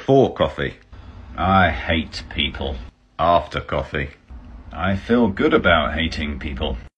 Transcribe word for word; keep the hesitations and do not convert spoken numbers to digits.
Before coffee. I hate people. After coffee. I feel good about hating people.